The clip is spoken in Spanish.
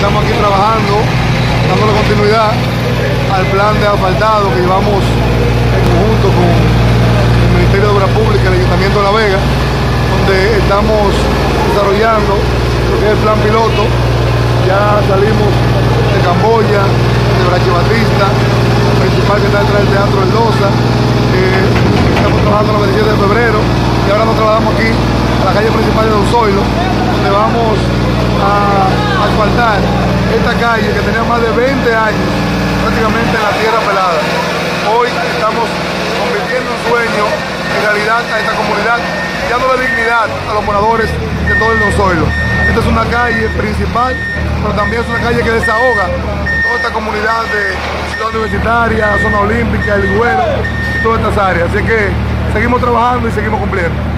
estamos aquí trabajando, dándole continuidad al plan de asfaltado que llevamos en conjunto con el Ministerio de Obras Públicas y el Ayuntamiento de La Vega, donde estamos desarrollando lo que es el plan piloto. Ya salimos de Camboya, de Brache Batista, el principal que está detrás del Teatro El Loza. Estamos trabajando en la 27 de febrero y ahora nos trasladamos aquí a la calle principal de Don Zoilo, donde vamos a asfaltar esta calle que tenía más de 20 años prácticamente en la tierra pelada. Hoy estamos convirtiendo un sueño en realidad a esta comunidad, dándole dignidad a los moradores de todo el Don Zoilo. Esta es una calle principal, pero también es una calle que desahoga toda esta comunidad de Ciudad Universitaria, Zona Olímpica, El Higüero y todas estas áreas. Así que seguimos trabajando y seguimos cumpliendo.